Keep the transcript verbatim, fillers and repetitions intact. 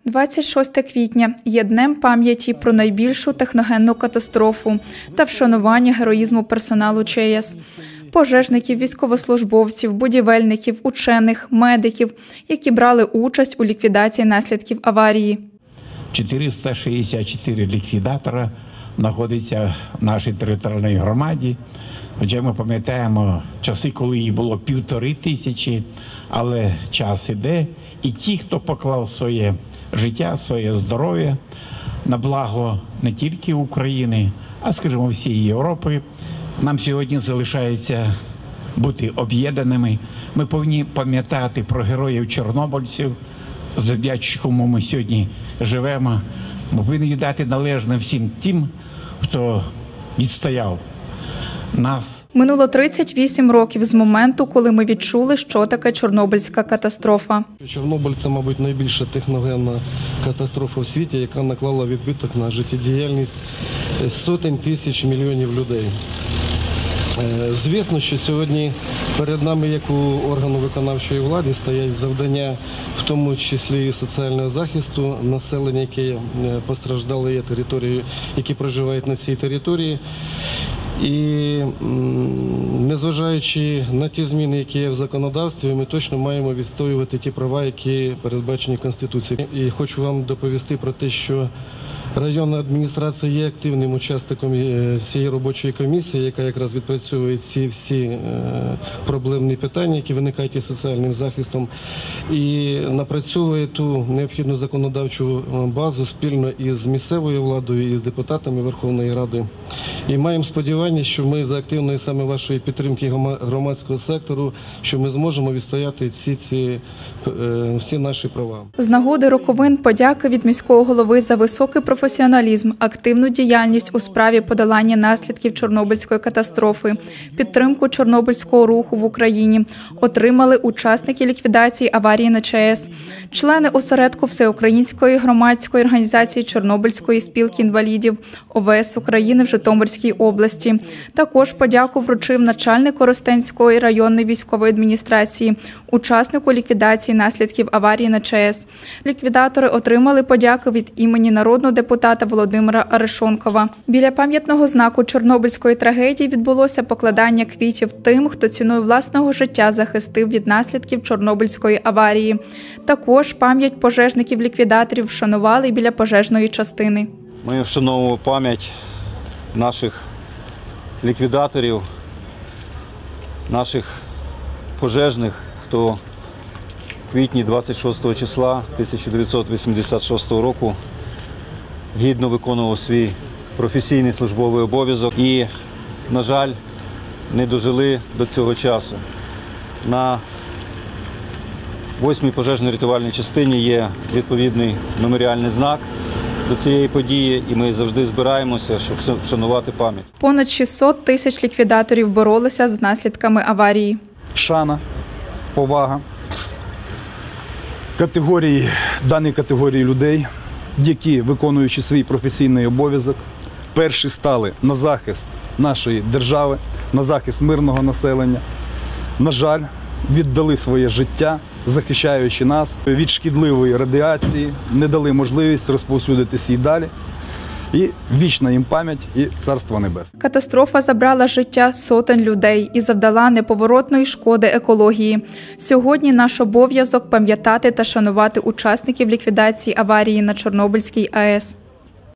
двадцять шосте квітня є днем пам'яті про найбільшу техногенну катастрофу та вшанування героїзму персоналу ЧАЕС. Пожежників, військовослужбовців, будівельників, учених, медиків, які брали участь у ліквідації наслідків аварії. чотириста шістдесят чотири ліквідатора знаходяться в нашій територіальній громаді. Хоча ми пам'ятаємо часи, коли їх було півтори тисячі, але час іде. І ті, хто поклав своє життя, своє здоров'я на благо не тільки України, а, скажімо, всієї Європи, нам сьогодні залишається бути об'єднаними. Ми повинні пам'ятати про героїв-чорнобильців, завдячуючи кому ми сьогодні живемо. Ми повинні віддати належне всім тим, хто відстояв нас. Минуло тридцять вісім років з моменту, коли ми відчули, що таке Чорнобильська катастрофа. Чорнобиль – це, мабуть, найбільша техногенна катастрофа в світі, яка наклала відбиток на життєдіяльність сотень тисяч мільйонів людей. Звісно, що сьогодні перед нами, як у органу виконавчої влади, стоять завдання, в тому числі і соціального захисту населення, яке постраждало, є території, які проживають на цій території. І незважаючи на ті зміни, які є в законодавстві, ми точно маємо відстоювати ті права, які передбачені Конституцією. І хочу вам доповісти про те, що районна адміністрація є активним учасником цієї робочої комісії, яка якраз відпрацьовує ці всі проблемні питання, які виникають із соціальним захистом, і напрацьовує ту необхідну законодавчу базу спільно із місцевою владою, і з депутатами Верховної Ради. І маємо сподівання, що ми за активної саме вашої підтримки громадського сектору, що ми зможемо відстояти всі ці всі наші права. З нагоди роковин подяки від міського голови за високий професіоналізм, активну діяльність у справі подолання наслідків Чорнобильської катастрофи, підтримку чорнобильського руху в Україні отримали учасники ліквідації аварії на ЧАЕС, члени осередку Всеукраїнської громадської організації Чорнобильської спілки інвалідів ОВС України в Житомирській області. Також подяку вручив начальник Коростенської районної військової адміністрації, учаснику ліквідації наслідків аварії на ЧАЕС. Ліквідатори отримали подяку від імені народного депутата Володимира Арешонкова. Біля пам'ятного знаку Чорнобильської трагедії відбулося покладання квітів тим, хто ціною власного життя захистив від наслідків Чорнобильської аварії. Також пам'ять пожежників-ліквідаторів вшанували біля пожежної частини. Ми вшановуємо пам'ять наших ліквідаторів, наших пожежних, хто в квітні двадцять шостого числа тисяча дев'ятсот вісімдесят шостого року гідно виконував свій професійний службовий обов'язок і, на жаль, не дожили до цього часу. На восьмій пожежно-рятувальній частині є відповідний меморіальний знак до цієї події, і ми завжди збираємося, щоб вшанувати пам'ять. Понад шістсот тисяч ліквідаторів боролися з наслідками аварії. Шана, повага категорії, даної категорії людей, які, виконуючи свій професійний обов'язок, перші стали на захист нашої держави, на захист мирного населення. На жаль, віддали своє життя, захищаючи нас від шкідливої радіації, не дали можливість розповсюдитися і далі. І вічна їм пам'ять і царство небесне. Катастрофа забрала життя сотень людей і завдала неповоротної шкоди екології. Сьогодні наш обов'язок пам'ятати та шанувати учасників ліквідації аварії на Чорнобильській АЕС.